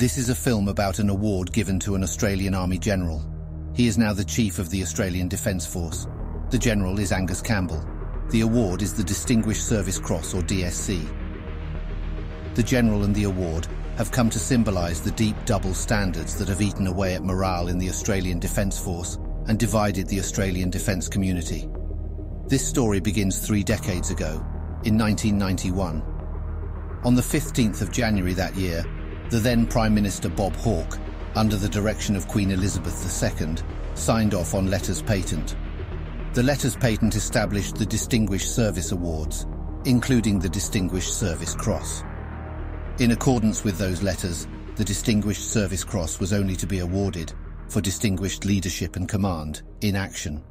This is a film about an award given to an Australian Army general. He is now the Chief of the Australian Defence Force. The general is Angus Campbell. The award is the Distinguished Service Cross, or DSC. The general and the award have come to symbolise the deep double standards that have eaten away at morale in the Australian Defence Force and divided the Australian defence community. This story begins 3 decades ago, in 1991. On the 15th of January that year, the then Prime Minister Bob Hawke, under the direction of Queen Elizabeth II, signed off on letters patent. The letters patent established the Distinguished Service Awards, including the Distinguished Service Cross. In accordance with those letters, the Distinguished Service Cross was only to be awarded for distinguished leadership and command in action.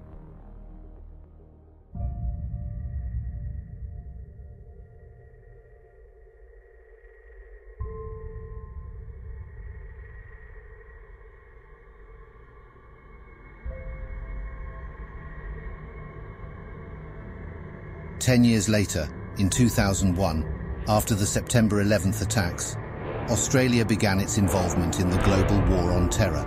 Ten years later, in 2001, after the September 11th attacks, Australia began its involvement in the global war on terror.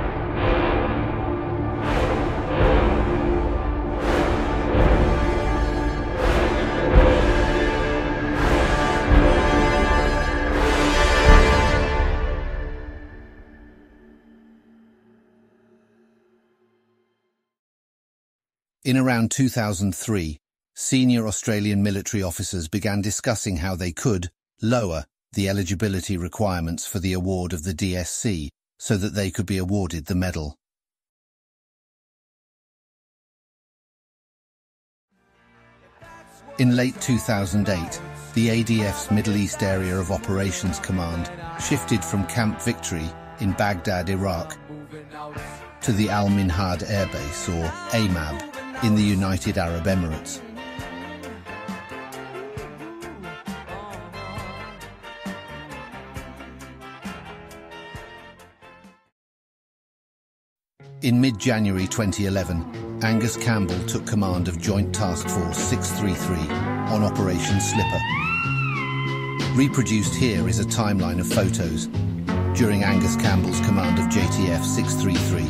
In around 2003, senior Australian military officers began discussing how they could lower the eligibility requirements for the award of the DSC so that they could be awarded the medal. In late 2008, the ADF's Middle East Area of Operations Command shifted from Camp Victory in Baghdad, Iraq, to the Al Minhad Air Base, or AMAB, in the United Arab Emirates. In mid-January 2011, Angus Campbell took command of Joint Task Force 633 on Operation Slipper. Reproduced here is a timeline of photos during Angus Campbell's command of JTF 633.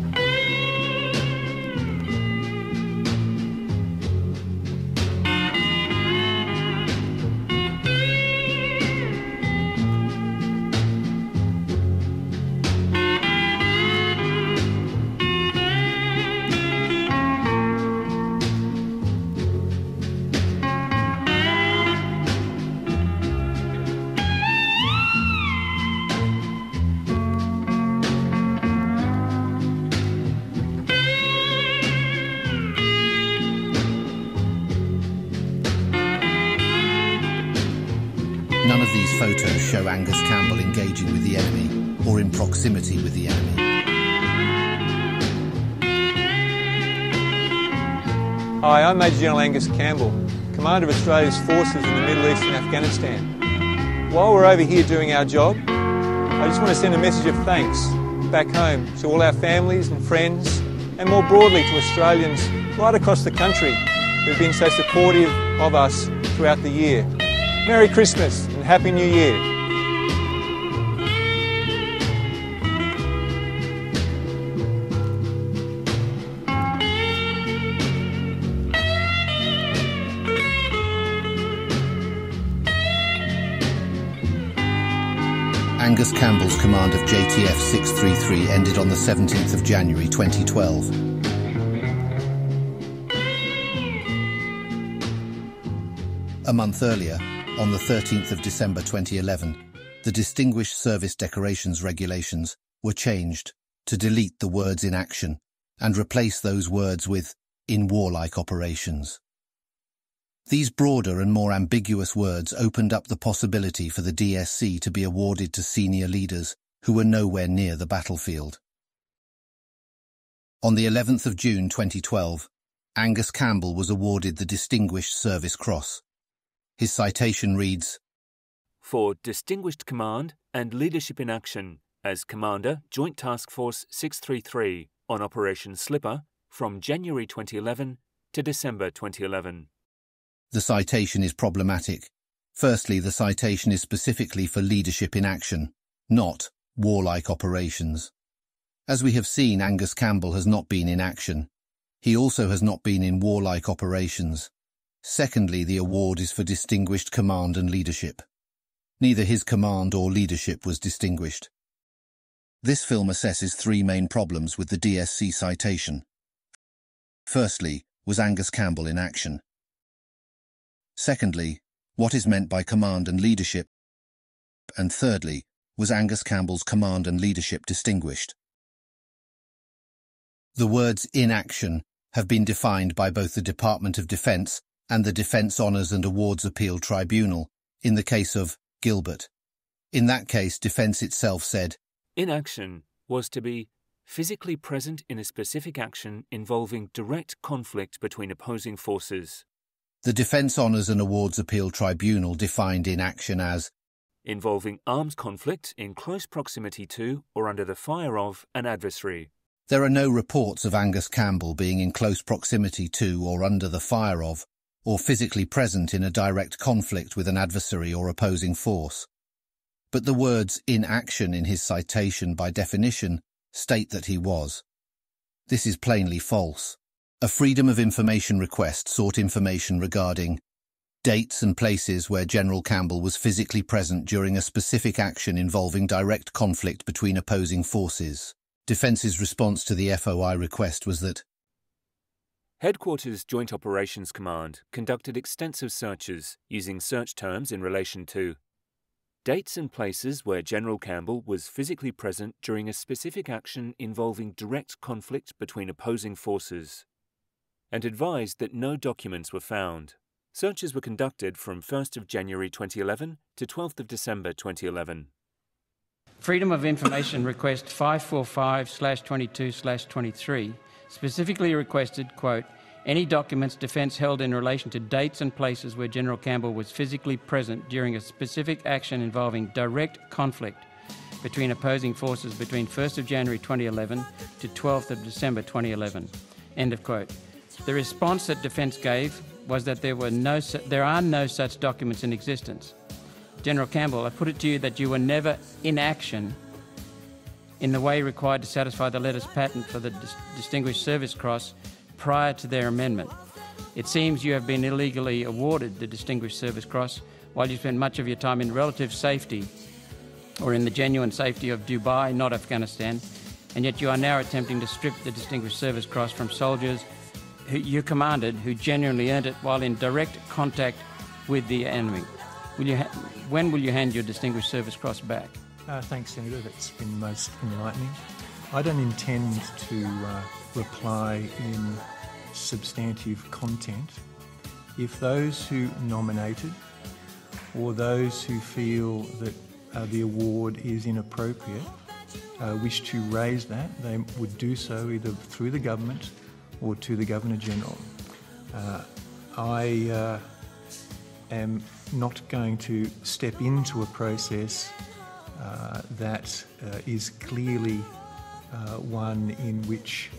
None of these photos show Angus Campbell engaging with the enemy or in proximity with the enemy. Hi, I'm Major General Angus Campbell, Commander of Australia's forces in the Middle East and Afghanistan. While we're over here doing our job, I just want to send a message of thanks back home to all our families and friends, and more broadly to Australians right across the country who've been so supportive of us throughout the year. Merry Christmas and Happy New Year. Angus Campbell's command of JTF 633 ended on the 17th of January 2012. A month earlier, on the 13th of December 2011, the Distinguished Service Decorations regulations were changed to delete the words "in action" and replace those words with "in warlike operations." These broader and more ambiguous words opened up the possibility for the DSC to be awarded to senior leaders who were nowhere near the battlefield. On the 11th of June 2012, Angus Campbell was awarded the Distinguished Service Cross. His citation reads, "For distinguished command and leadership in action as Commander, Joint Task Force 633 on Operation Slipper from January 2011 to December 2011. The citation is problematic. Firstly, the citation is specifically for leadership in action, not warlike operations. As we have seen, Angus Campbell has not been in action. He also has not been in warlike operations. Secondly, the award is for distinguished command and leadership. Neither his command or leadership was distinguished. This film assesses three main problems with the DSC citation. Firstly, was Angus Campbell in action? Secondly, what is meant by command and leadership? And thirdly, was Angus Campbell's command and leadership distinguished? The words in action have been defined by both the Department of Defence and the Defence Honours and Awards Appeal Tribunal in the case of Gilbert. In that case, Defence itself said, Inaction was to be physically present in a specific action involving direct conflict between opposing forces. The Defence Honours and Awards Appeal Tribunal defined inaction as involving armed conflict in close proximity to or under the fire of an adversary. There are no reports of Angus Campbell being in close proximity to or under the fire of, or physically present in a direct conflict with an adversary or opposing force. But the words in action in his citation by definition state that he was. This is plainly false. A Freedom of Information request sought information regarding dates and places where General Campbell was physically present during a specific action involving direct conflict between opposing forces. Defence's response to the FOI request was that Headquarters Joint Operations Command conducted extensive searches using search terms in relation to dates and places where General Campbell was physically present during a specific action involving direct conflict between opposing forces, and advised that no documents were found. Searches were conducted from 1st of January 2011 to 12th of December 2011. Freedom of Information Request 545/22/23 specifically requested, quote, any documents Defence held in relation to dates and places where General Campbell was physically present during a specific action involving direct conflict between opposing forces between 1st of January 2011 to 12th of December 2011, end of quote. The response that Defence gave was that there are no such documents in existence. General Campbell, I put it to you that you were never in action in the way required to satisfy the letters patent for the Distinguished Service Cross prior to their amendment. It seems you have been illegally awarded the Distinguished Service Cross while you spent much of your time in relative safety or in the genuine safety of Dubai, not Afghanistan, and yet you are now attempting to strip the Distinguished Service Cross from soldiers who you commanded who genuinely earned it while in direct contact with the enemy. When will you hand your Distinguished Service Cross back? Thanks, Senator. That's been most enlightening. I don't intend to reply in substantive content. If those who nominated or those who feel that the award is inappropriate wish to raise that, they would do so either through the government or to the Governor-General. I am not going to step into a process that is clearly one in which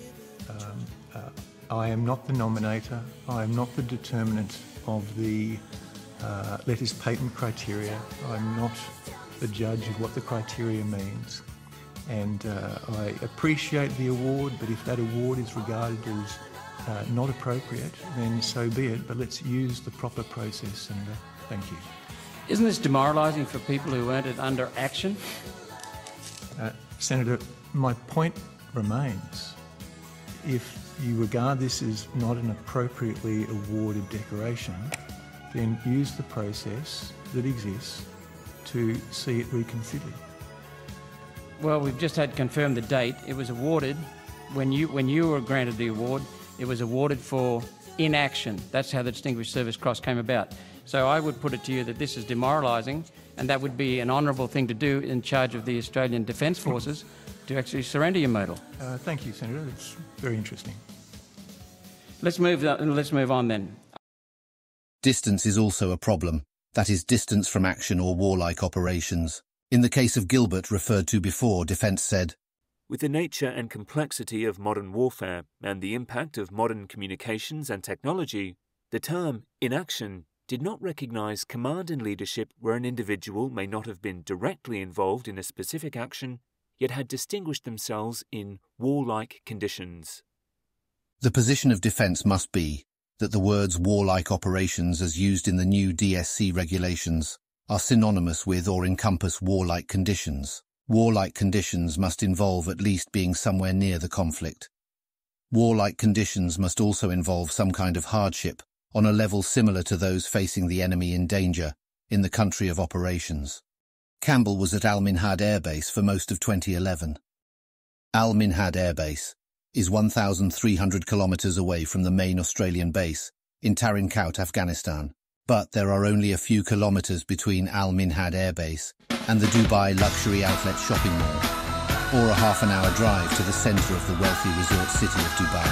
I am not the nominator, I am not the determinant of the letters patent criteria, I'm not the judge of what the criteria means. And I appreciate the award, but if that award is regarded as not appropriate, then so be it, but let's use the proper process, Senator. Thank you. Isn't this demoralising for people who earned it under action? Senator, my point remains. If you regard this as not an appropriately awarded decoration, then use the process that exists to see it reconsidered. Well, we've just had confirmed the date. It was awarded, when you were granted the award, it was awarded for inaction. That's how the Distinguished Service Cross came about. So I would put it to you that this is demoralising, and that would be an honourable thing to do in charge of the Australian Defence Forces to actually surrender your medal. Thank you, Senator. It's very interesting. Let's move on then. Distance is also a problem. That is, distance from action or warlike operations. In the case of Gilbert referred to before, Defence said, with the nature and complexity of modern warfare and the impact of modern communications and technology, the term inaction did not recognise command and leadership where an individual may not have been directly involved in a specific action yet had distinguished themselves in warlike conditions. The position of defence must be that the words warlike operations as used in the new DSC regulations are synonymous with or encompass warlike conditions. Warlike conditions must involve at least being somewhere near the conflict. Warlike conditions must also involve some kind of hardship on a level similar to those facing the enemy in danger in the country of operations. Campbell was at Al Minhad Air Base for most of 2011. Al Minhad Air Base is 1,300 kilometres away from the main Australian base in Tarin Kowt, Afghanistan, but there are only a few kilometres between Al Minhad Air Base and the Dubai Luxury Outlet shopping mall, or a half-an-hour drive to the centre of the wealthy resort city of Dubai.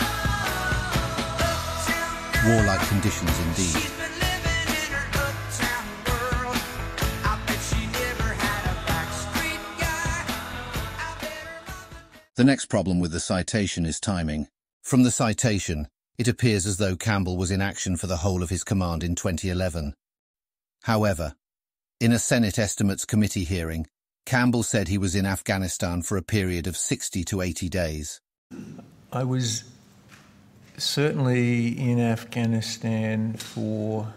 Warlike conditions indeed. The next problem with the citation is timing. From the citation, it appears as though Campbell was in action for the whole of his command in 2011. However, in a Senate Estimates Committee hearing, Campbell said he was in Afghanistan for a period of 60 to 80 days. I was certainly in Afghanistan for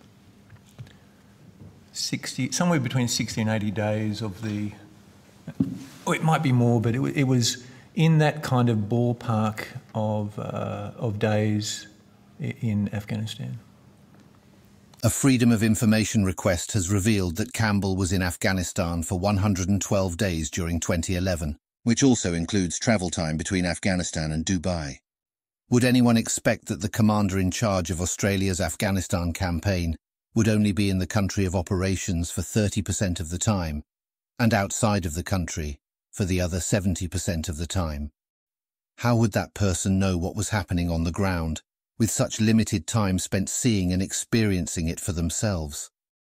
somewhere between 60 and 80 days of the... Oh, it might be more, but it was in that kind of ballpark of days in Afghanistan. A Freedom of Information request has revealed that Campbell was in Afghanistan for 112 days during 2011, which also includes travel time between Afghanistan and Dubai. Would anyone expect that the commander in charge of Australia's Afghanistan campaign would only be in the country of operations for 30% of the time, and outside of the country for the other 70% of the time? How would that person know what was happening on the ground, with such limited time spent seeing and experiencing it for themselves?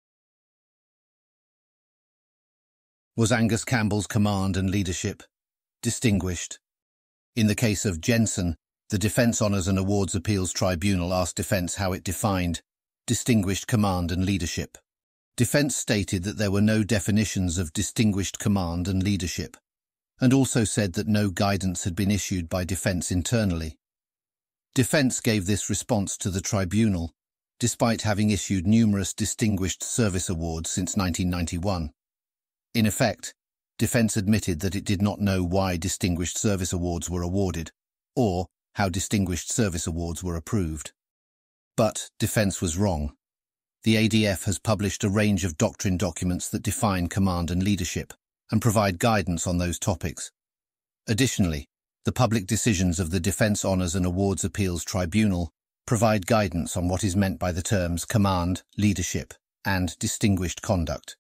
Was Angus Campbell's command and leadership distinguished? In the case of Jensen, the Defence Honours and Awards Appeals Tribunal asked Defence how it defined distinguished command and leadership. Defence stated that there were no definitions of distinguished command and leadership, and also said that no guidance had been issued by Defence internally. Defence gave this response to the tribunal, despite having issued numerous Distinguished Service Awards since 1991. In effect, Defence admitted that it did not know why Distinguished Service Awards were awarded, or how Distinguished Service Awards were approved. But Defence was wrong. The ADF has published a range of doctrine documents that define command and leadership and provide guidance on those topics. Additionally, the public decisions of the Defence Honours and Awards Appeals Tribunal provide guidance on what is meant by the terms command, leadership, and distinguished conduct.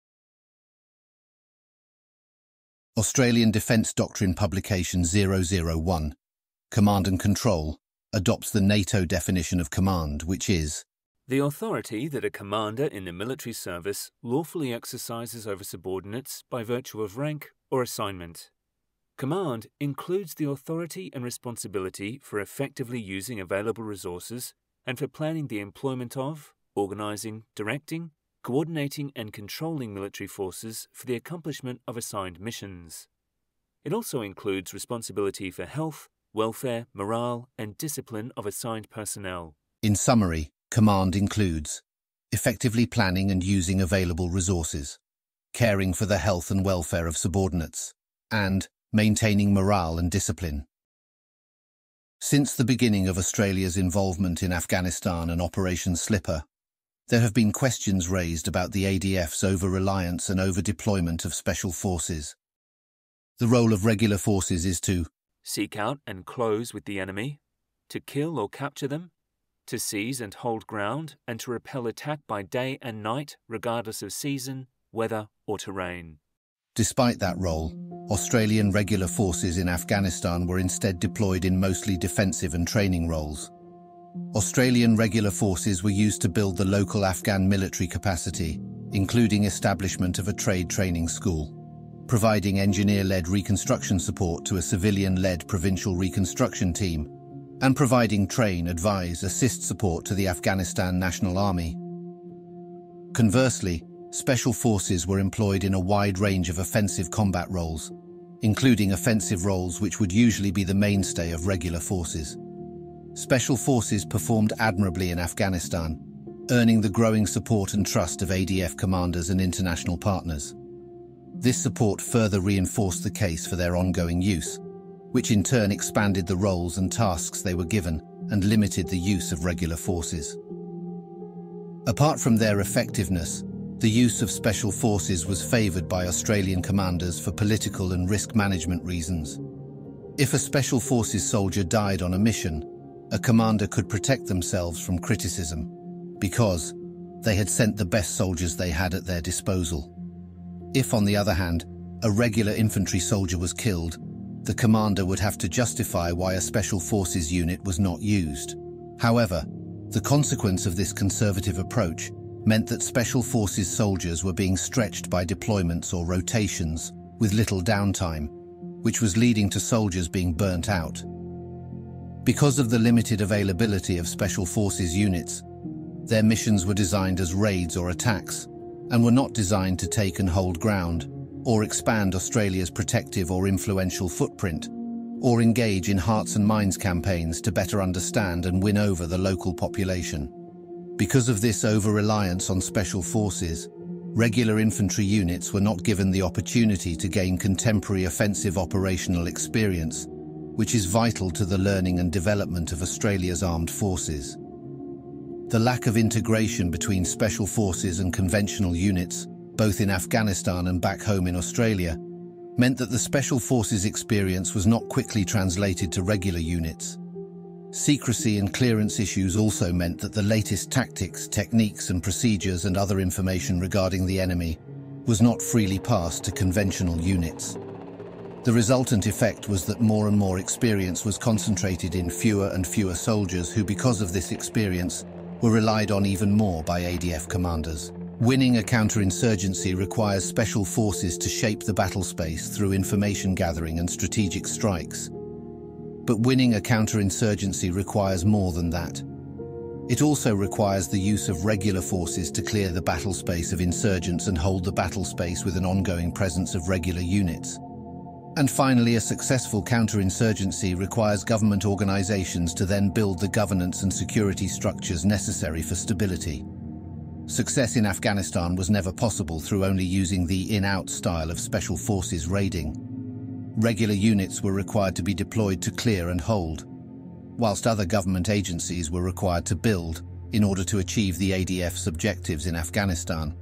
Australian Defence Doctrine Publication 001, Command and Control, adopts the NATO definition of command, which is the authority that a commander in the military service lawfully exercises over subordinates by virtue of rank or assignment. Command includes the authority and responsibility for effectively using available resources and for planning the employment of, organising, directing, coordinating and controlling military forces for the accomplishment of assigned missions. It also includes responsibility for health, welfare, morale and discipline of assigned personnel. In summary, command includes effectively planning and using available resources, caring for the health and welfare of subordinates, and maintaining morale and discipline. Since the beginning of Australia's involvement in Afghanistan and Operation Slipper, there have been questions raised about the ADF's over-reliance and over-deployment of special forces. The role of regular forces is to seek out and close with the enemy, to kill or capture them, to seize and hold ground, and to repel attack by day and night, regardless of season, weather or terrain. Despite that role, Australian regular forces in Afghanistan were instead deployed in mostly defensive and training roles. Australian regular forces were used to build the local Afghan military capacity, including establishment of a trade training school, providing engineer-led reconstruction support to a civilian-led provincial reconstruction team, and providing train, advise, assist support to the Afghanistan National Army. Conversely, Special forces were employed in a wide range of offensive combat roles, including offensive roles which would usually be the mainstay of regular forces. Special forces performed admirably in Afghanistan, earning the growing support and trust of ADF commanders and international partners. This support further reinforced the case for their ongoing use, which in turn expanded the roles and tasks they were given and limited the use of regular forces. Apart from their effectiveness, the use of special forces was favoured by Australian commanders for political and risk management reasons. If a special forces soldier died on a mission, a commander could protect themselves from criticism because they had sent the best soldiers they had at their disposal. If, on the other hand, a regular infantry soldier was killed, the commander would have to justify why a special forces unit was not used. However, the consequence of this conservative approach meant that special forces soldiers were being stretched by deployments or rotations with little downtime, which was leading to soldiers being burnt out. Because of the limited availability of special forces units, their missions were designed as raids or attacks, and were not designed to take and hold ground, or expand Australia's protective or influential footprint, or engage in hearts and minds campaigns to better understand and win over the local population. Because of this over-reliance on special forces, regular infantry units were not given the opportunity to gain contemporary offensive operational experience, which is vital to the learning and development of Australia's armed forces. The lack of integration between special forces and conventional units, both in Afghanistan and back home in Australia, meant that the special forces experience was not quickly translated to regular units. Secrecy and clearance issues also meant that the latest tactics, techniques and procedures and other information regarding the enemy was not freely passed to conventional units. The resultant effect was that more and more experience was concentrated in fewer and fewer soldiers who, because of this experience, were relied on even more by ADF commanders. Winning a counterinsurgency requires special forces to shape the battle space through information gathering and strategic strikes. But winning a counterinsurgency requires more than that. It also requires the use of regular forces to clear the battle space of insurgents and hold the battle space with an ongoing presence of regular units. And finally, a successful counterinsurgency requires government organizations to then build the governance and security structures necessary for stability. Success in Afghanistan was never possible through only using the in-out style of special forces raiding. Regular units were required to be deployed to clear and hold, whilst other government agencies were required to build in order to achieve the ADF's objectives in Afghanistan.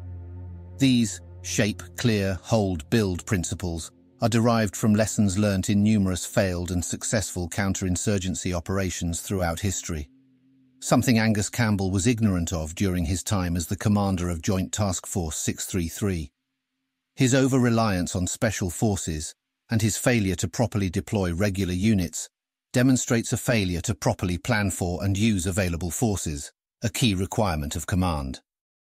These shape, clear, hold, build principles are derived from lessons learnt in numerous failed and successful counterinsurgency operations throughout history, something Angus Campbell was ignorant of during his time as the commander of Joint Task Force 633. His over-reliance on special forces and his failure to properly deploy regular units demonstrates a failure to properly plan for and use available forces, a key requirement of command.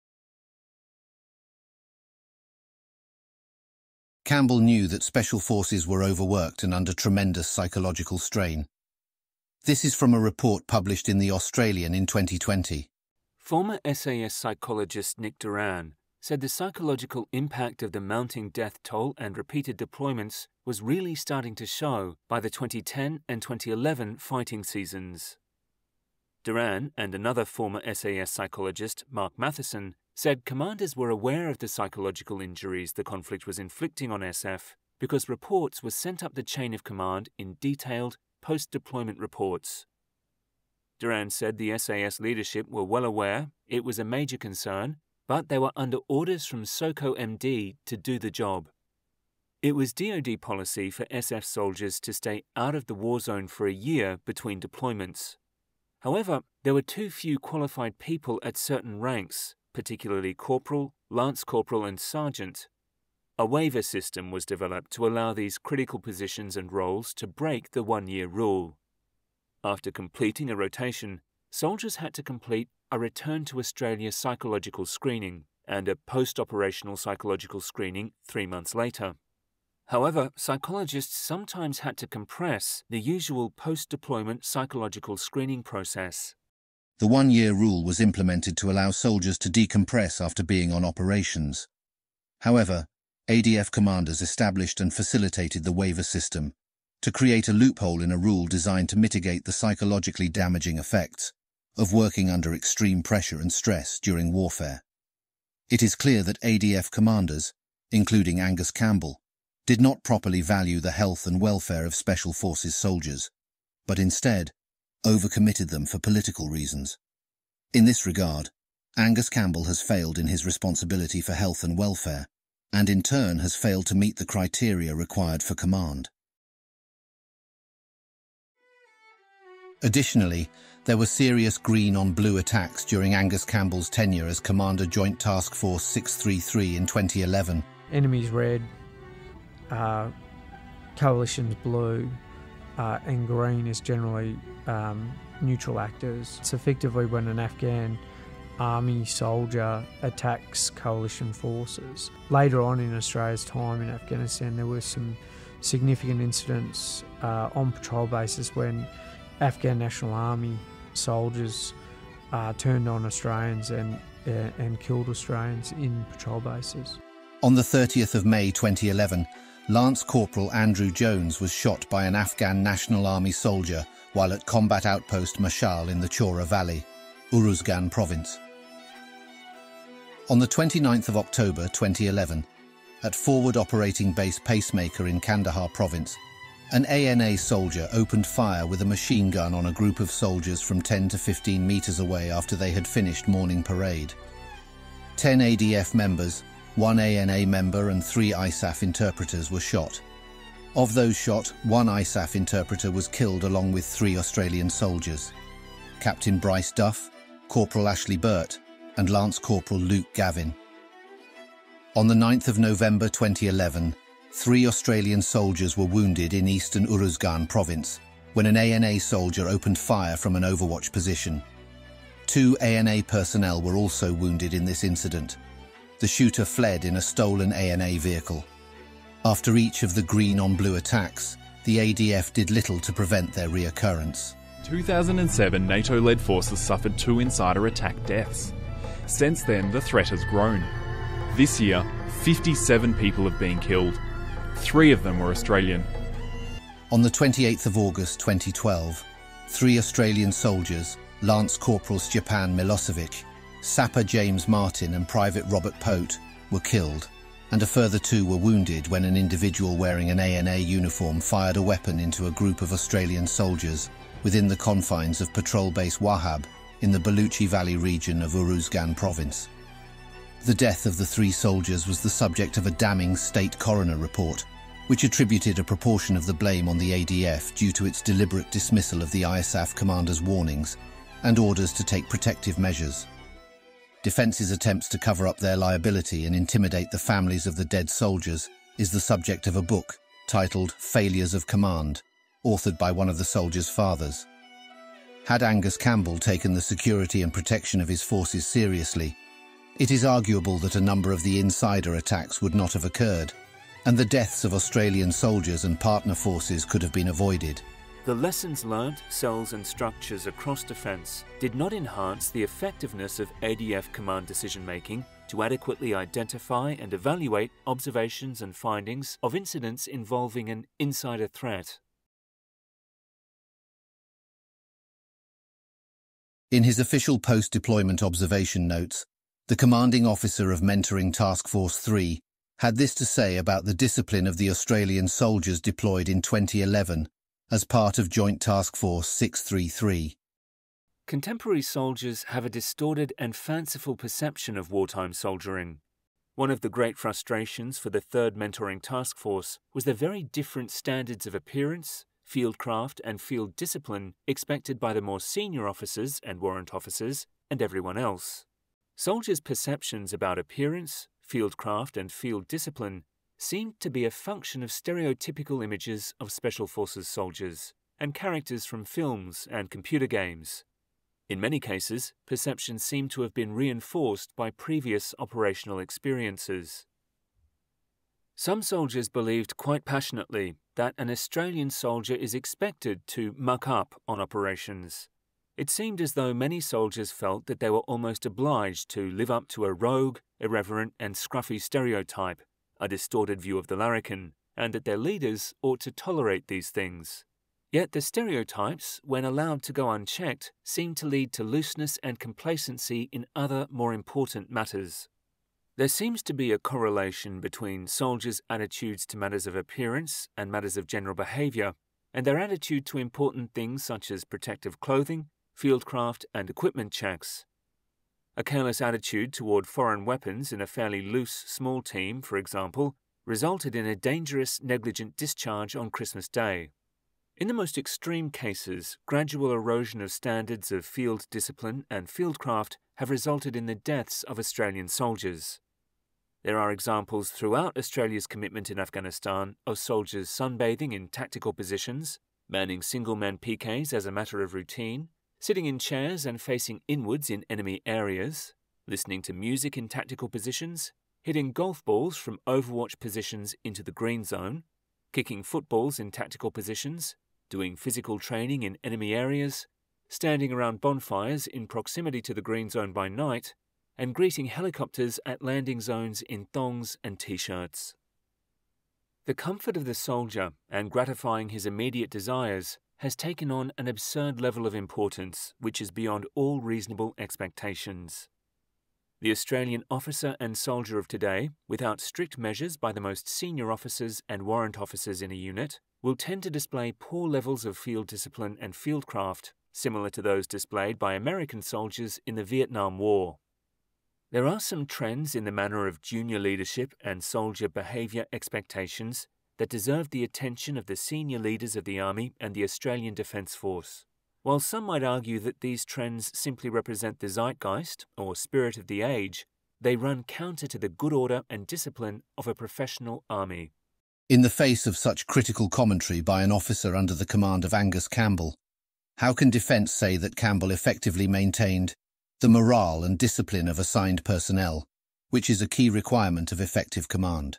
Campbell knew that special forces were overworked and under tremendous psychological strain. This is from a report published in The Australian in 2020. Former SAS psychologist Nick Duran said the psychological impact of the mounting death toll and repeated deployments was really starting to show by the 2010 and 2011 fighting seasons. Duran and another former SAS psychologist, Mark Matheson, said commanders were aware of the psychological injuries the conflict was inflicting on SF because reports were sent up the chain of command in detailed post-deployment reports. Duran said the SAS leadership were well aware it was a major concern, but they were under orders from SOCO MD to do the job. It was DoD policy for SF soldiers to stay out of the war zone for a year between deployments. However, there were too few qualified people at certain ranks, particularly corporal, lance corporal and sergeant. A waiver system was developed to allow these critical positions and roles to break the one-year rule. After completing a rotation, soldiers had to complete a return to Australia psychological screening and a post-operational psychological screening 3 months later. However, psychologists sometimes had to compress the usual post-deployment psychological screening process. The one-year rule was implemented to allow soldiers to decompress after being on operations. However, ADF commanders established and facilitated the waiver system to create a loophole in a rule designed to mitigate the psychologically damaging effects of working under extreme pressure and stress during warfare. It is clear that ADF commanders, including Angus Campbell, did not properly value the health and welfare of Special Forces soldiers, but instead overcommitted them for political reasons. In this regard, Angus Campbell has failed in his responsibility for health and welfare, and in turn has failed to meet the criteria required for command. Additionally, there were serious green-on-blue attacks during Angus Campbell's tenure as Commander Joint Task Force 633 in 2011. Enemies red, coalitions blue, and green is generally neutral actors. It's effectively when an Afghan army soldier attacks coalition forces. Later on in Australia's time in Afghanistan, there were some significant incidents on patrol bases when Afghan National Army soldiers turned on Australians and killed Australians in patrol bases. On the 30th of May 2011, Lance Corporal Andrew Jones was shot by an Afghan National Army soldier while at Combat Outpost Mashal in the Chora Valley, Uruzgan Province. On the 29th of October 2011, at Forward Operating Base Pacemaker in Kandahar Province, an ANA soldier opened fire with a machine gun on a group of soldiers from 10 to 15 metres away after they had finished morning parade. 10 ADF members, 1 ANA member and 3 ISAF interpreters were shot. Of those shot, 1 ISAF interpreter was killed along with 3 Australian soldiers: Captain Bryce Duff, Corporal Ashley Burt and Lance Corporal Luke Gavin. On the 9th of November 2011, 3 Australian soldiers were wounded in eastern Uruzgan province when an ANA soldier opened fire from an overwatch position. 2 ANA personnel were also wounded in this incident. The shooter fled in a stolen ANA vehicle. After each of the green-on-blue attacks, the ADF did little to prevent their reoccurrence. 2007, NATO-led forces suffered 2 insider attack deaths. Since then, the threat has grown. This year, 57 people have been killed. 3 of them were Australian. On the 28th of August 2012, 3 Australian soldiers, Lance Corporal Stjepan Milosevic, Sapper James Martin and Private Robert Pote, were killed, and a further 2 were wounded when an individual wearing an ANA uniform fired a weapon into a group of Australian soldiers within the confines of Patrol Base Wahab in the Baluchi Valley region of Uruzgan province. The death of the 3 soldiers was the subject of a damning state coroner report, which attributed a proportion of the blame on the ADF due to its deliberate dismissal of the ISAF commander's warnings and orders to take protective measures. Defence's attempts to cover up their liability and intimidate the families of the dead soldiers is the subject of a book titled Failures of Command, authored by one of the soldiers' fathers. Had Angus Campbell taken the security and protection of his forces seriously, it is arguable that a number of the insider attacks would not have occurred, and the deaths of Australian soldiers and partner forces could have been avoided. The lessons learnt, cells and structures across defence did not enhance the effectiveness of ADF command decision-making to adequately identify and evaluate observations and findings of incidents involving an insider threat. In his official post-deployment observation notes, the commanding officer of Mentoring Task Force 3 had this to say about the discipline of the Australian soldiers deployed in 2011 as part of Joint Task Force 633. Contemporary soldiers have a distorted and fanciful perception of wartime soldiering. One of the great frustrations for the 3rd Mentoring Task Force was the very different standards of appearance, fieldcraft and field discipline expected by the more senior officers and warrant officers and everyone else. Soldiers' perceptions about appearance, fieldcraft and field discipline seemed to be a function of stereotypical images of Special Forces soldiers and characters from films and computer games. In many cases, perceptions seem to have been reinforced by previous operational experiences. Some soldiers believed quite passionately that an Australian soldier is expected to muck up on operations. It seemed as though many soldiers felt that they were almost obliged to live up to a rogue, irreverent and scruffy stereotype, a distorted view of the larrikin, and that their leaders ought to tolerate these things. Yet the stereotypes, when allowed to go unchecked, seemed to lead to looseness and complacency in other, more important matters. There seems to be a correlation between soldiers' attitudes to matters of appearance and matters of general behaviour, and their attitude to important things such as protective clothing, fieldcraft and equipment checks. A careless attitude toward foreign weapons in a fairly loose, small team, for example, resulted in a dangerous, negligent discharge on Christmas Day. In the most extreme cases, gradual erosion of standards of field discipline and fieldcraft have resulted in the deaths of Australian soldiers. There are examples throughout Australia's commitment in Afghanistan of soldiers sunbathing in tactical positions, manning single-man PKs as a matter of routine, sitting in chairs and facing inwards in enemy areas, listening to music in tactical positions, hitting golf balls from overwatch positions into the green zone, kicking footballs in tactical positions, doing physical training in enemy areas, standing around bonfires in proximity to the green zone by night, and greeting helicopters at landing zones in thongs and t-shirts. The comfort of the soldier and gratifying his immediate desires has taken on an absurd level of importance which is beyond all reasonable expectations. The Australian officer and soldier of today, without strict measures by the most senior officers and warrant officers in a unit, will tend to display poor levels of field discipline and fieldcraft, similar to those displayed by American soldiers in the Vietnam War. There are some trends in the manner of junior leadership and soldier behaviour expectations that deserve the attention of the senior leaders of the Army and the Australian Defence Force. While some might argue that these trends simply represent the zeitgeist or spirit of the age, they run counter to the good order and discipline of a professional army. In the face of such critical commentary by an officer under the command of Angus Campbell, how can Defence say that Campbell effectively maintained the morale and discipline of assigned personnel, which is a key requirement of effective command?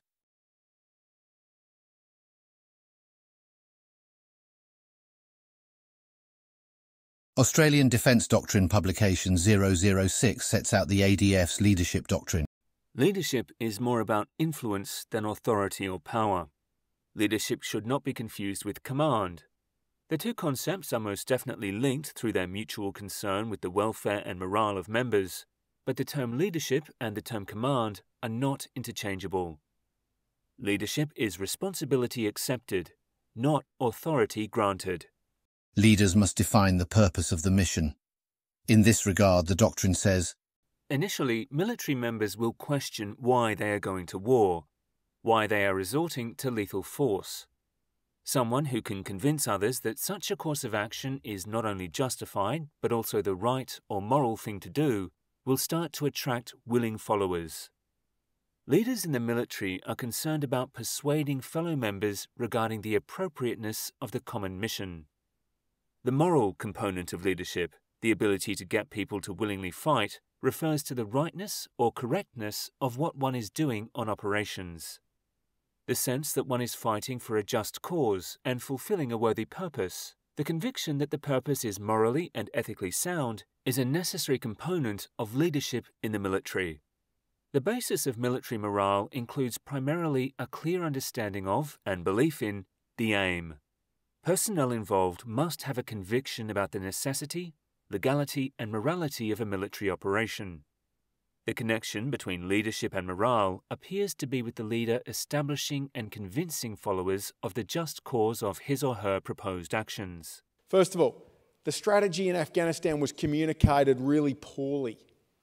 Australian Defence Doctrine Publication 006 sets out the ADF's leadership doctrine. Leadership is more about influence than authority or power. Leadership should not be confused with command. The two concepts are most definitely linked through their mutual concern with the welfare and morale of members, but the term leadership and the term command are not interchangeable. Leadership is responsibility accepted, not authority granted. Leaders must define the purpose of the mission. In this regard, the doctrine says, initially, military members will question why they are going to war, why they are resorting to lethal force. Someone who can convince others that such a course of action is not only justified, but also the right or moral thing to do, will start to attract willing followers. Leaders in the military are concerned about persuading fellow members regarding the appropriateness of the common mission. The moral component of leadership, the ability to get people to willingly fight, refers to the rightness or correctness of what one is doing on operations. The sense that one is fighting for a just cause and fulfilling a worthy purpose, the conviction that the purpose is morally and ethically sound, is a necessary component of leadership in the military. The basis of military morale includes primarily a clear understanding of and belief in the aim. Personnel involved must have a conviction about the necessity, legality and morality of a military operation. The connection between leadership and morale appears to be with the leader establishing and convincing followers of the just cause of his or her proposed actions. First of all, the strategy in Afghanistan was communicated really poorly.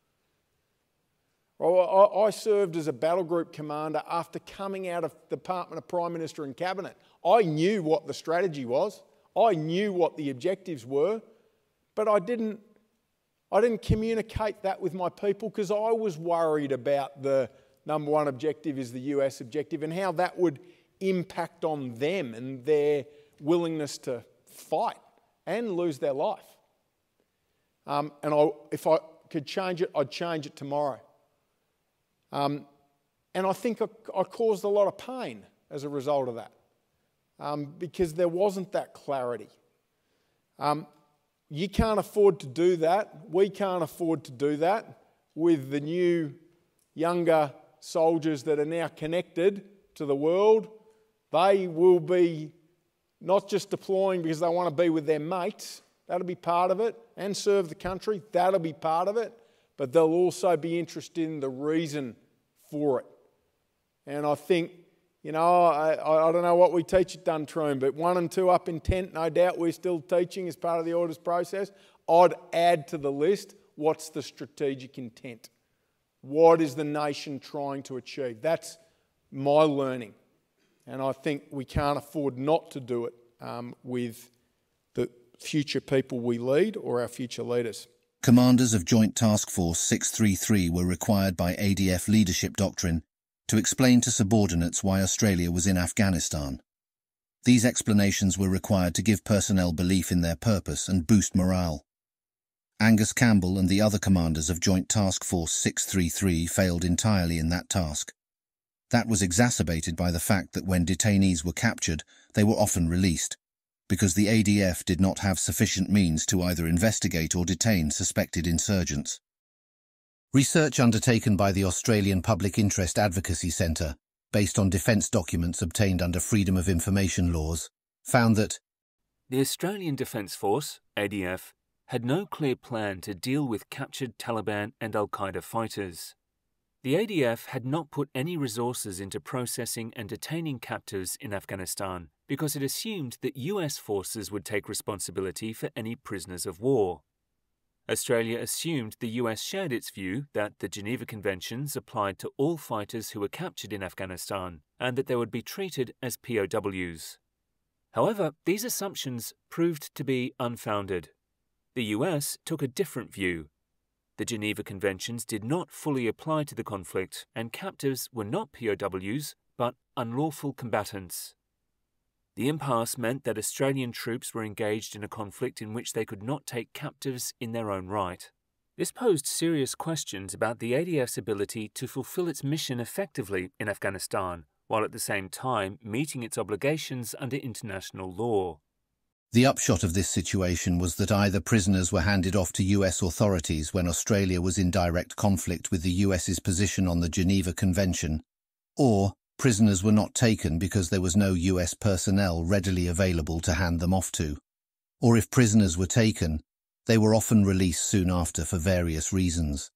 I served as a battle group commander after coming out of the Department of Prime Minister and Cabinet. I knew what the strategy was. I knew what the objectives were, but I didn't communicate that with my people because I was worried about the number one objective is the US objective and how that would impact on them and their willingness to fight and lose their life. If I could change it, I'd change it tomorrow. And I think I caused a lot of pain as a result of that because there wasn't that clarity. You can't afford to do that. We can't afford to do that with the new, younger soldiers that are now connected to the world. They will be not just deploying because they want to be with their mates, that'll be part of it, and serve the country, that'll be part of it, but they'll also be interested in the reason for it. And I think, you know, I don't know what we teach at Duntroon, but 1 and 2 up intent, no doubt we're still teaching as part of the orders process. I'd add to the list, what's the strategic intent? What is the nation trying to achieve? That's my learning. And I think we can't afford not to do it with the future people we lead or our future leaders. Commanders of Joint Task Force 633 were required by ADF leadership doctrine to explain to subordinates why Australia was in Afghanistan. These explanations were required to give personnel belief in their purpose and boost morale. Angus Campbell and the other commanders of Joint Task Force 633 failed entirely in that task. That was exacerbated by the fact that when detainees were captured, they were often released, because the ADF did not have sufficient means to either investigate or detain suspected insurgents. Research undertaken by the Australian Public Interest Advocacy Centre, based on defence documents obtained under Freedom of Information laws, found that the Australian Defence Force, ADF, had no clear plan to deal with captured Taliban and Al-Qaeda fighters. The ADF had not put any resources into processing and detaining captives in Afghanistan because it assumed that US forces would take responsibility for any prisoners of war. Australia assumed the US shared its view that the Geneva Conventions applied to all fighters who were captured in Afghanistan and that they would be treated as POWs. However, these assumptions proved to be unfounded. The US took a different view. The Geneva Conventions did not fully apply to the conflict, and captives were not POWs, but unlawful combatants. The impasse meant that Australian troops were engaged in a conflict in which they could not take captives in their own right. This posed serious questions about the ADF's ability to fulfill its mission effectively in Afghanistan, while at the same time meeting its obligations under international law. the upshot of this situation was that either prisoners were handed off to US authorities when Australia was in direct conflict with the US's position on the Geneva Convention, or prisoners were not taken because there was no US personnel readily available to hand them off to. Or if prisoners were taken, they were often released soon after for various reasons.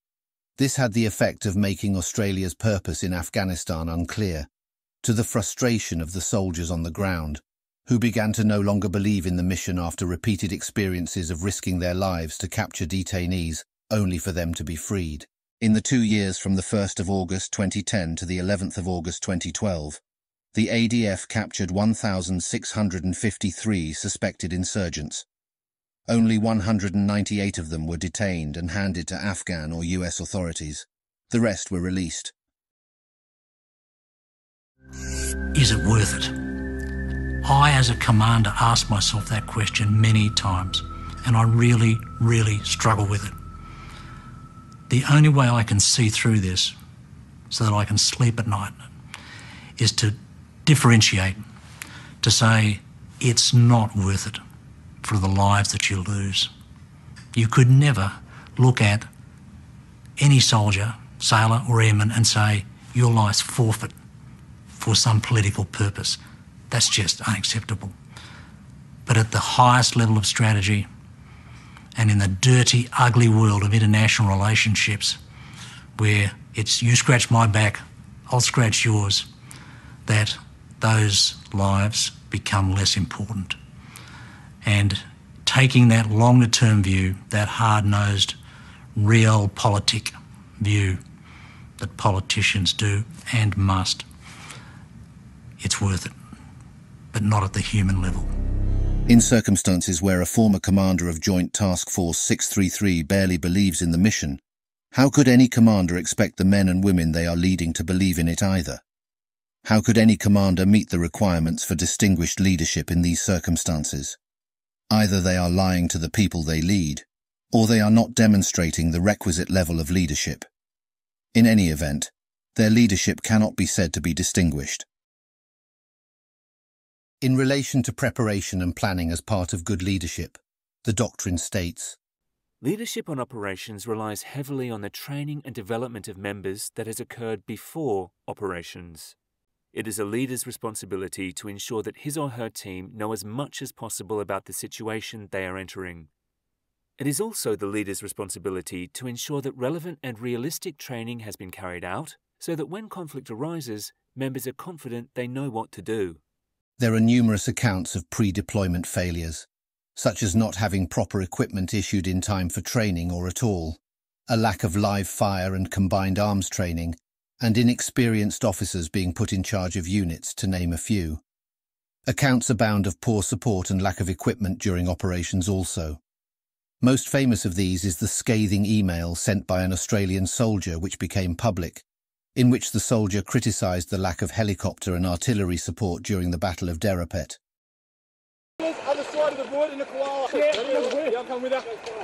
This had the effect of making Australia's purpose in Afghanistan unclear, to the frustration of the soldiers on the ground, who began to no longer believe in the mission after repeated experiences of risking their lives to capture detainees, only for them to be freed. In the 2 years from the 1st of August 2010 to the 11th of August 2012, the ADF captured 1,653 suspected insurgents. Only 198 of them were detained and handed to Afghan or US authorities. The rest were released. Is it worth it? I, as a commander, asked myself that question many times, and I really, really struggle with it. The only way I can see through this, so that I can sleep at night, is to differentiate, to say it's not worth it for the lives that you lose. You could never look at any soldier, sailor or airman and say your life's forfeit for some political purpose. That's just unacceptable. But at the highest level of strategy and in the dirty, ugly world of international relationships, where it's you scratch my back, I'll scratch yours, that those lives become less important. And taking that longer-term view, that hard-nosed, realpolitik view that politicians do and must, it's worth it, but not at the human level. In circumstances where a former commander of Joint Task Force 633 barely believes in the mission, how could any commander expect the men and women they are leading to believe in it either? How could any commander meet the requirements for distinguished leadership in these circumstances? Either they are lying to the people they lead, or they are not demonstrating the requisite level of leadership. In any event, their leadership cannot be said to be distinguished. In relation to preparation and planning as part of good leadership, The doctrine states, Leadership on operations relies heavily on the training and development of members that has occurred before operations. It is a leader's responsibility to ensure that his or her team know as much as possible about the situation they are entering. It is also the leader's responsibility to ensure that relevant and realistic training has been carried out so that when conflict arises, members are confident they know what to do. There are numerous accounts of pre-deployment failures, such as not having proper equipment issued in time for training or at all, a lack of live fire and combined arms training, and inexperienced officers being put in charge of units, to name a few. Accounts abound of poor support and lack of equipment during operations also. Most famous of these is the scathing email sent by an Australian soldier which became public, in which the soldier criticised the lack of helicopter and artillery support during the Battle of Derapet. Other side of the board in the koala. Yeah, I'll come with her.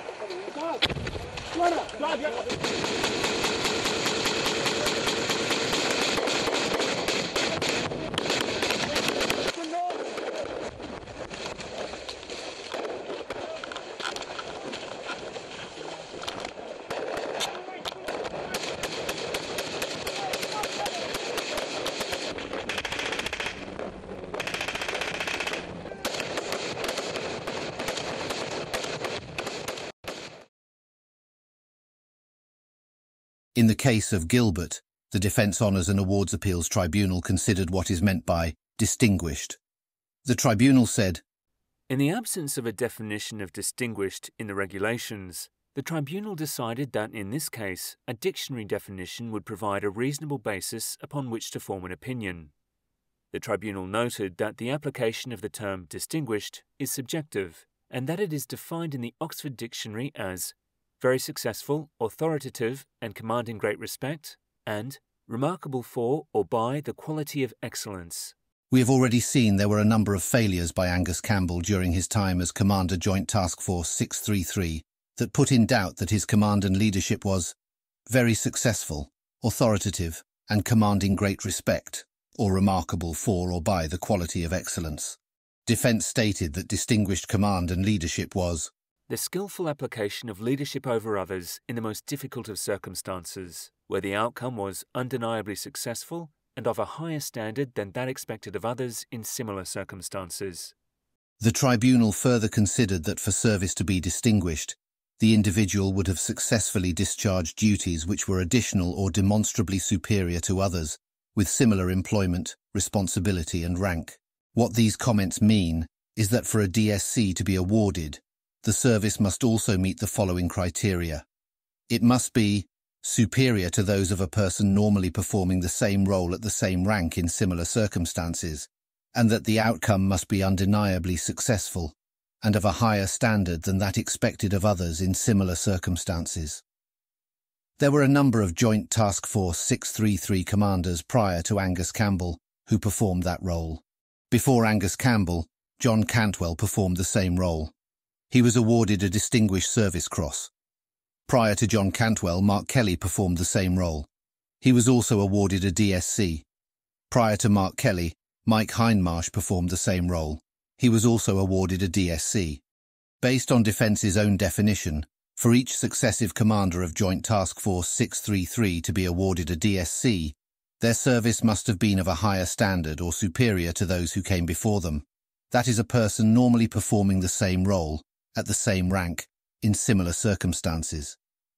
In the case of Gilbert, the Defence Honours and Awards Appeals Tribunal considered what is meant by distinguished. The tribunal said, In the absence of a definition of distinguished in the regulations, the tribunal decided that in this case, a dictionary definition would provide a reasonable basis upon which to form an opinion. The tribunal noted that the application of the term distinguished is subjective, and that it is defined in the Oxford Dictionary as very successful, authoritative, and commanding great respect, and remarkable for or by the quality of excellence. We have already seen there were a number of failures by Angus Campbell during his time as Commander Joint Task Force 633 that put in doubt that his command and leadership was very successful, authoritative, and commanding great respect, or remarkable for or by the quality of excellence. Defence stated that distinguished command and leadership was the skillful application of leadership over others in the most difficult of circumstances, where the outcome was undeniably successful and of a higher standard than that expected of others in similar circumstances. The tribunal further considered that for service to be distinguished, the individual would have successfully discharged duties which were additional or demonstrably superior to others, with similar employment, responsibility and rank. What these comments mean is that for a DSC to be awarded, the service must also meet the following criteria. It must be superior to those of a person normally performing the same role at the same rank in similar circumstances, and that the outcome must be undeniably successful and of a higher standard than that expected of others in similar circumstances. There were a number of Joint Task Force 633 commanders prior to Angus Campbell who performed that role. Before Angus Campbell, John Cantwell performed the same role. He was awarded a Distinguished Service Cross. Prior to John Cantwell, Mark Kelly performed the same role. He was also awarded a DSC. Prior to Mark Kelly, Mike Hindmarsh performed the same role. He was also awarded a DSC. Based on Defence's own definition, for each successive commander of Joint Task Force 633 to be awarded a DSC, their service must have been of a higher standard or superior to those who came before them. That is, a person normally performing the same role, at the same rank, in similar circumstances.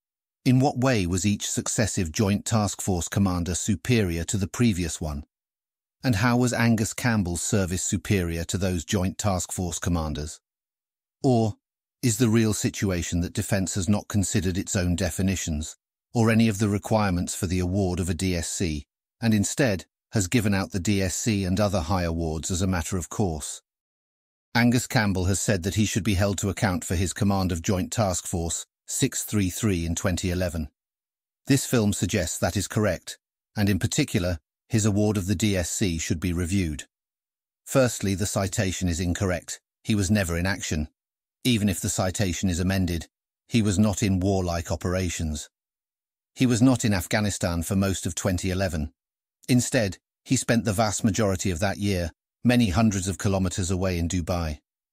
In what way was each successive Joint Task Force commander superior to the previous one? And how was Angus Campbell's service superior to those Joint Task Force commanders? Or is the real situation that Defence has not considered its own definitions, or any of the requirements for the award of a DSC, and instead has given out the DSC and other high awards as a matter of course? Angus Campbell has said that he should be held to account for his command of Joint Task Force 633 in 2011. This film suggests that is correct, and in particular, his award of the DSC should be reviewed. Firstly, the citation is incorrect. He was never in action. Even if the citation is amended, he was not in warlike operations. He was not in Afghanistan for most of 2011. Instead, he spent the vast majority of that year many hundreds of kilometers away in Dubai.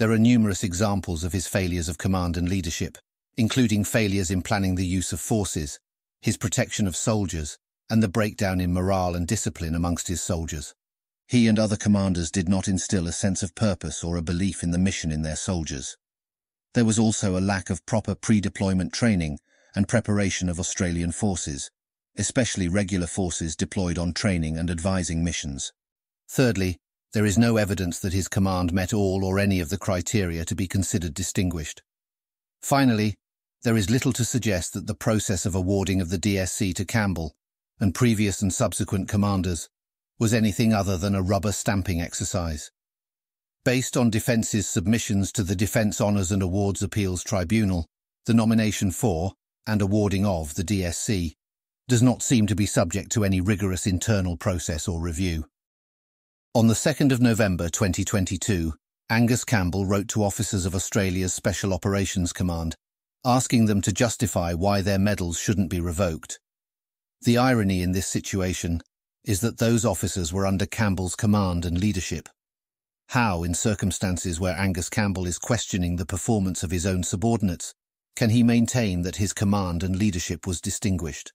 There are numerous examples of his failures of command and leadership, including failures in planning the use of forces, his protection of soldiers, and the breakdown in morale and discipline amongst his soldiers. He and other commanders did not instill a sense of purpose or a belief in the mission in their soldiers. There was also a lack of proper pre-deployment training and preparation of Australian forces, especially regular forces deployed on training and advising missions. Thirdly, there is no evidence that his command met all or any of the criteria to be considered distinguished. Finally, there is little to suggest that the process of awarding of the DSC to Campbell and previous and subsequent commanders was anything other than a rubber stamping exercise. Based on Defence's submissions to the Defence Honours and Awards Appeals Tribunal, the nomination for and awarding of the DSC does not seem to be subject to any rigorous internal process or review. On the 2nd of November 2022, Angus Campbell wrote to officers of Australia's Special Operations Command, asking them to justify why their medals shouldn't be revoked. The irony in this situation is that those officers were under Campbell's command and leadership. How, in circumstances where Angus Campbell is questioning the performance of his own subordinates, can he maintain that his command and leadership was distinguished?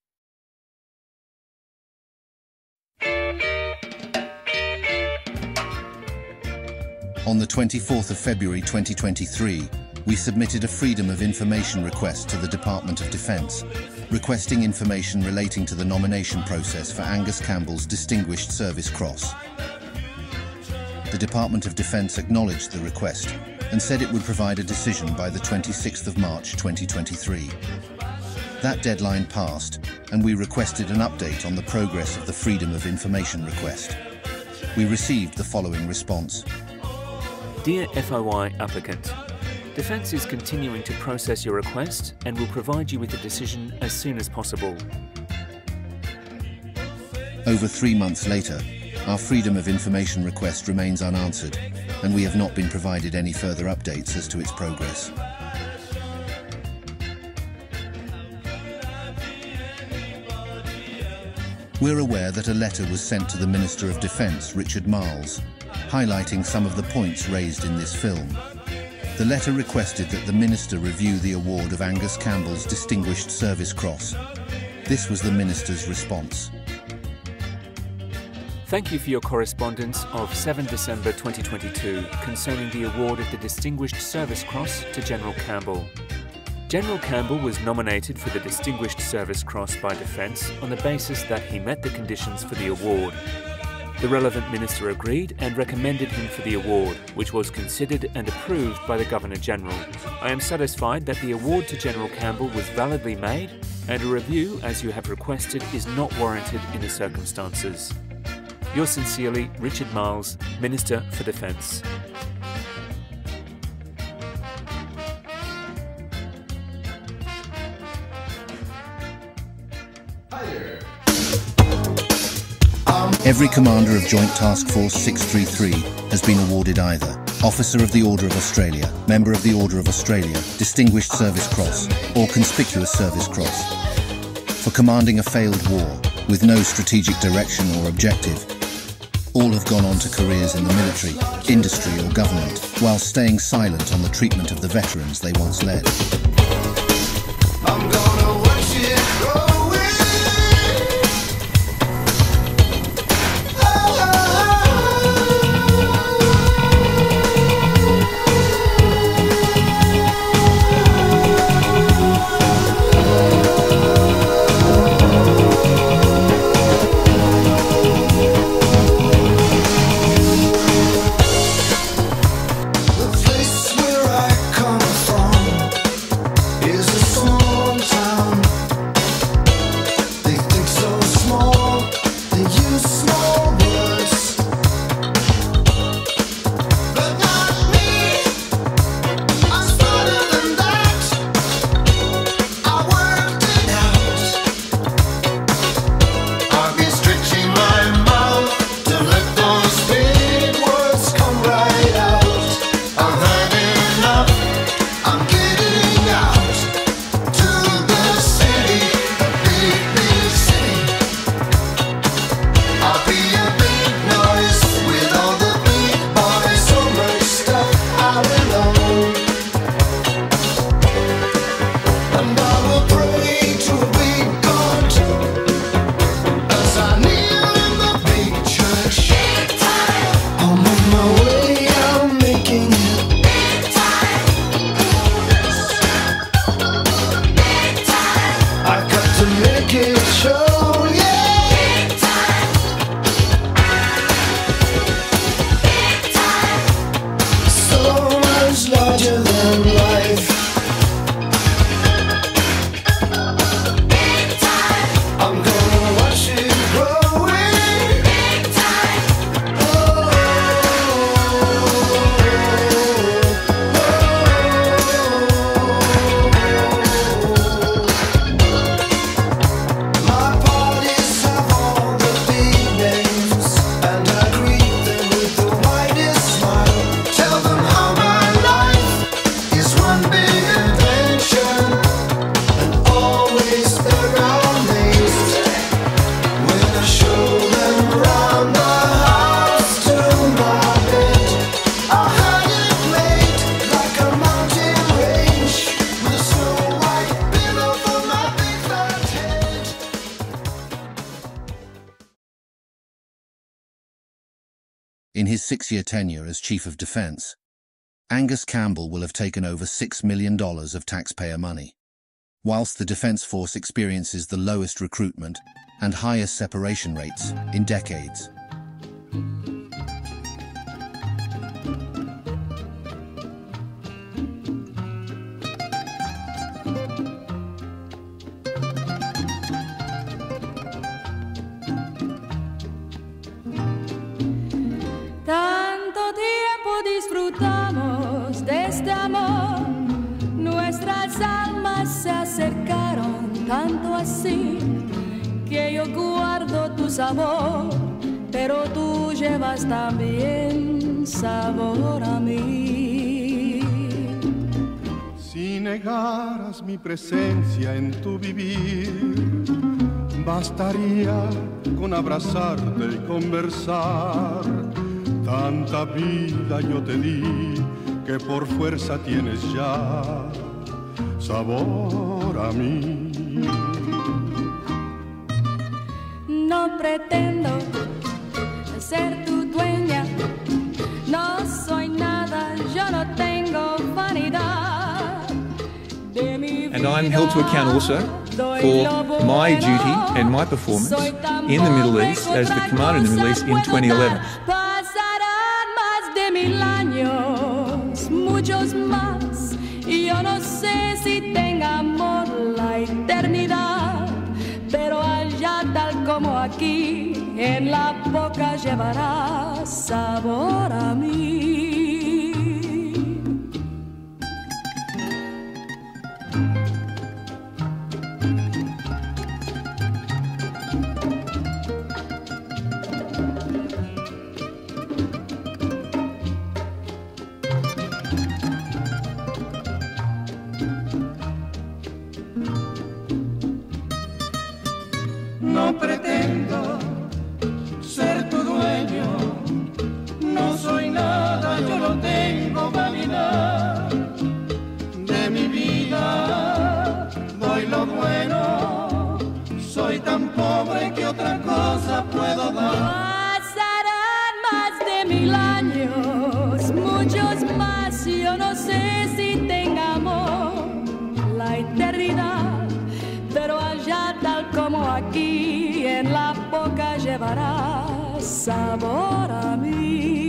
On the 24th of February 2023, we submitted a Freedom of Information request to the Department of Defence, requesting information relating to the nomination process for Angus Campbell's Distinguished Service Cross. The Department of Defence acknowledged the request and said it would provide a decision by the 26th of March 2023. That deadline passed, and we requested an update on the progress of the Freedom of Information request. We received the following response. Dear FOI applicant, Defence is continuing to process your request and will provide you with a decision as soon as possible. Over 3 months later, our Freedom of Information request remains unanswered, and we have not been provided any further updates as to its progress. We're aware that a letter was sent to the Minister of Defence, Richard Marles, highlighting some of the points raised in this film. The letter requested that the Minister review the award of Angus Campbell's Distinguished Service Cross. This was the Minister's response. Thank you for your correspondence of 7 December 2022 concerning the award of the Distinguished Service Cross to General Campbell. General Campbell was nominated for the Distinguished Service Cross by Defence on the basis that he met the conditions for the award. The relevant minister agreed and recommended him for the award, which was considered and approved by the Governor-General. I am satisfied that the award to General Campbell was validly made, and a review, as you have requested, is not warranted in the circumstances. Yours sincerely, Richard Marles, Minister for Defence. Every commander of Joint Task Force 633 has been awarded either Officer of the Order of Australia, Member of the Order of Australia, Distinguished Service Cross, or Conspicuous Service Cross. For commanding a failed war with no strategic direction or objective, all have gone on to careers in the military, industry or government, while staying silent on the treatment of the veterans they once led. I'm gonna watch it go. In his 6-year tenure as Chief of Defence, Angus Campbell will have taken over $6 million of taxpayer money, whilst the Defence Force experiences the lowest recruitment and highest separation rates in decades. Tanto tiempo disfrutamos de este amor, nuestras almas se acercaron tanto así, que yo guardo tu sabor, pero tú llevas también sabor a mí. Si negaras mi presencia en tu vivir, bastaría con abrazarte y conversar. Tanta vida yo te di que por fuerza tienes ya sabor a mí. No pretendo ser tu dueña, no soy nada, yo no tengo vanidad. And I'm held to account also for my duty and my performance in the Middle East as the commander in the Middle East in 2011. Pasarán más de 1000 años, muchos más, y yo no sé si tengamos la eternidad, pero allá tal como aquí, en la boca llevarás sabor a mí. No pretendo ser tu dueño, no soy nada, yo no tengo vanidad. De mi vida doy lo bueno, soy tan pobre que otra cosa puedo dar. Pasarán más de 1000 años, muchos más, yo no sé si tengamos la eternidad, pero allá tal como aquí, en la boca llevarás sabor a mí.